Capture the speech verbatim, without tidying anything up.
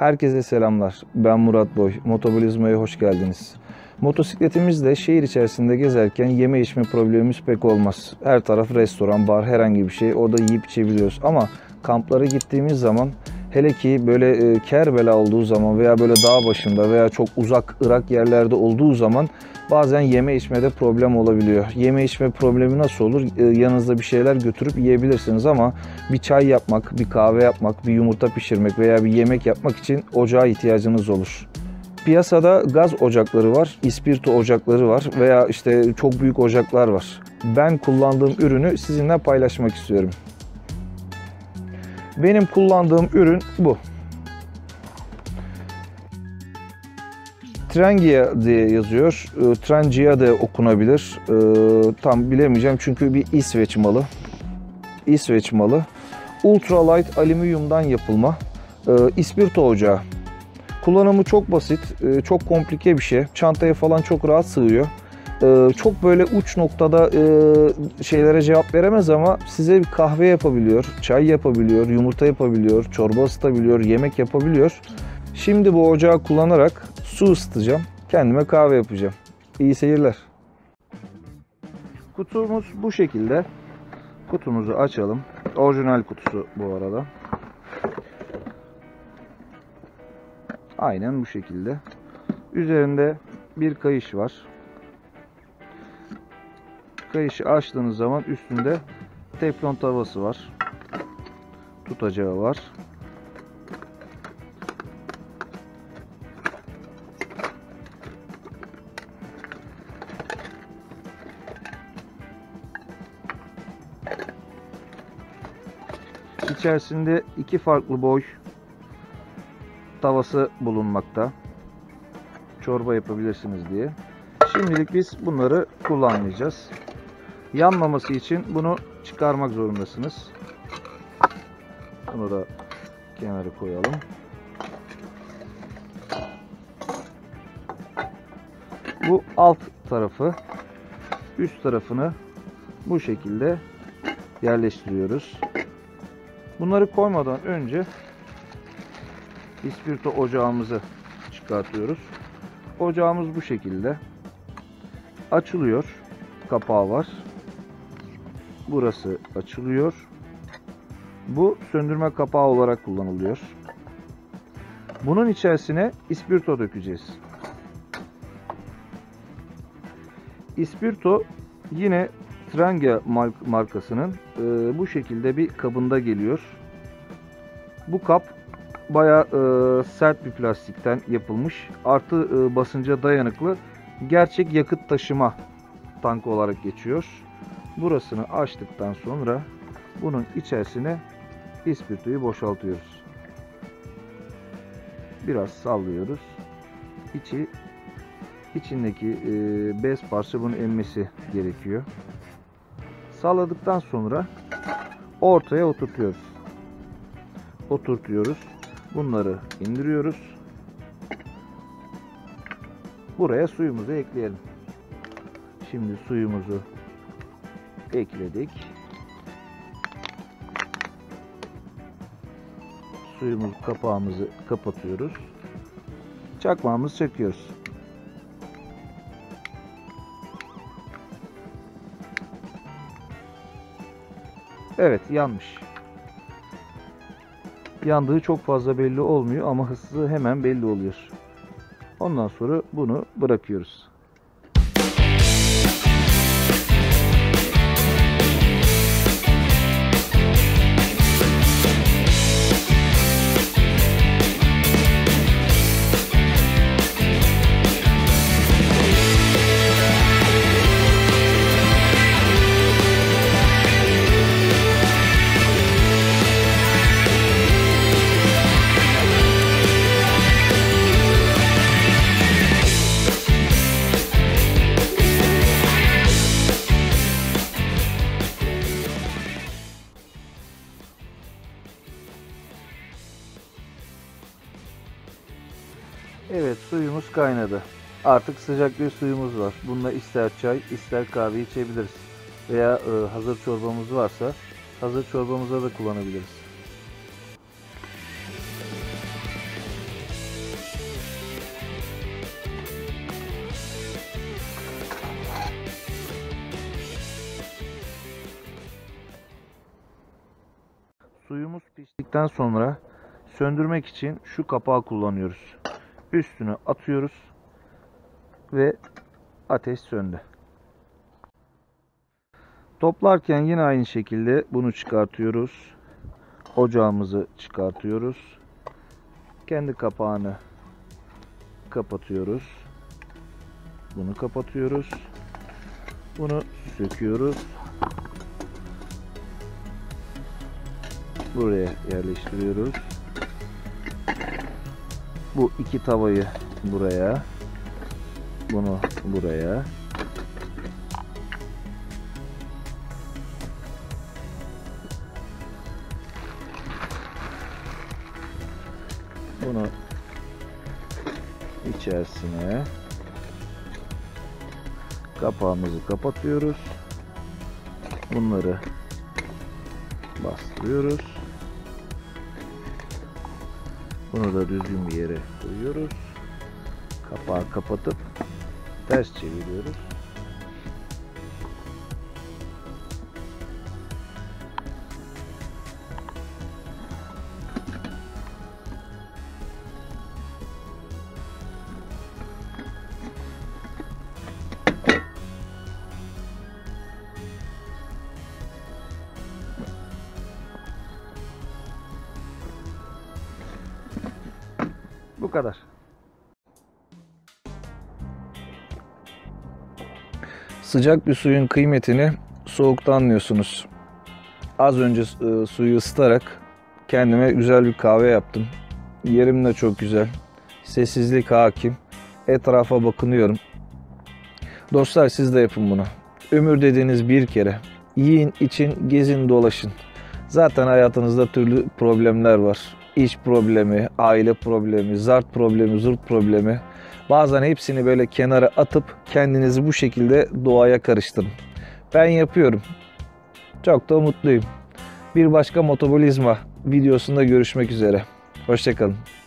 Herkese selamlar. Ben Murat Boy. Motobolizma'ya hoş geldiniz. Motosikletimizle şehir içerisinde gezerken yeme içme problemimiz pek olmaz. Her taraf restoran, bar, herhangi bir şey. Orada yiyip içebiliyoruz. Ama kamplara gittiğimiz zaman, hele ki böyle e, Kerbela olduğu zaman veya böyle dağ başında veya çok uzak Irak yerlerde olduğu zaman bazen yeme içmede problem olabiliyor. Yeme içme problemi nasıl olur? E, yanınızda bir şeyler götürüp yiyebilirsiniz ama bir çay yapmak, bir kahve yapmak, bir yumurta pişirmek veya bir yemek yapmak için ocağa ihtiyacınız olur. Piyasada gaz ocakları var, ispirto ocakları var veya işte çok büyük ocaklar var. Ben kullandığım ürünü sizinle paylaşmak istiyorum. Benim kullandığım ürün bu. Trangia diye yazıyor. Trangia de okunabilir. Tam bilemeyeceğim çünkü bir İsveç malı. İsveç malı. Ultralight alüminyumdan yapılma ispirto ocağı. Kullanımı çok basit, çok komplike bir şey. Çantaya falan çok rahat sığıyor. Çok böyle uç noktada şeylere cevap veremez ama size bir kahve yapabiliyor, çay yapabiliyor, yumurta yapabiliyor, çorba ısıtabiliyor, yemek yapabiliyor. Şimdi bu ocağı kullanarak su ısıtacağım, kendime kahve yapacağım. İyi seyirler. Kutumuz bu şekilde. Kutumuzu açalım. Orijinal kutusu bu arada. Aynen bu şekilde. Üzerinde bir kayış var. Kayışı açtığınız zaman üstünde teflon tavası var. Tutacağı var. İçerisinde iki farklı boy tavası bulunmakta. Çorba yapabilirsiniz diye. Şimdilik biz bunları kullanmayacağız. Yanmaması için bunu çıkarmak zorundasınız. Bunu da kenara koyalım. Bu alt tarafı, üst tarafını bu şekilde yerleştiriyoruz. Bunları koymadan önce ispirto ocağımızı çıkartıyoruz. Ocağımız bu şekilde açılıyor. Kapağı var. Burası açılıyor. Bu söndürme kapağı olarak kullanılıyor. Bunun içerisine ispirto dökeceğiz. İspirto yine Trangia markasının e, bu şekilde bir kabında geliyor. Bu kap bayağı e, sert bir plastikten yapılmış. Artı e, basınca dayanıklı. Gerçek yakıt taşıma tankı olarak geçiyor. Burasını açtıktan sonra bunun içerisine ispirtoyu boşaltıyoruz. Biraz sallıyoruz. İçi içindeki e, bez parça bunu emmesi gerekiyor. Salladıktan sonra ortaya oturtuyoruz. Oturtuyoruz. Bunları indiriyoruz. Buraya suyumuzu ekleyelim. Şimdi suyumuzu ekledik. Suyumuz kapağımızı kapatıyoruz. Çakmağımızı çekiyoruz. Evet, yanmış. Yandığı çok fazla belli olmuyor ama hızı hemen belli oluyor. Ondan sonra bunu bırakıyoruz. Evet, suyumuz kaynadı. Artık sıcak bir suyumuz var. Bununla ister çay, ister kahve içebiliriz. Veya e, hazır çorbamız varsa hazır çorbamıza da kullanabiliriz. Suyumuz piştikten sonra söndürmek için şu kapağı kullanıyoruz. Üstüne atıyoruz ve ateş söndü. Toplarken yine aynı şekilde bunu çıkartıyoruz. Ocağımızı çıkartıyoruz. Kendi kapağını kapatıyoruz. Bunu kapatıyoruz. Bunu söküyoruz. Buraya yerleştiriyoruz. Bu iki tavayı buraya, bunu buraya. Bunu içerisine kapağımızı kapatıyoruz. Bunları bastırıyoruz. Bunu da düzgün bir yere koyuyoruz. Kapağı kapatıp ters çeviriyoruz. Bu kadar. Sıcak bir suyun kıymetini soğukta anlıyorsunuz. Az önce e, suyu ısıtarak kendime güzel bir kahve yaptım. Yerim de çok güzel. Sessizlik hakim. Etrafa bakınıyorum. Dostlar, siz de yapın bunu. Ömür dediğiniz bir kere. Yiyin, için, gezin, dolaşın. Zaten hayatınızda türlü problemler var. İş problemi, aile problemi, zart problemi, zurt problemi. Bazen hepsini böyle kenara atıp kendinizi bu şekilde doğaya karıştırın. Ben yapıyorum. Çok da mutluyum. Bir başka Motobolizma videosunda görüşmek üzere. Hoşça kalın.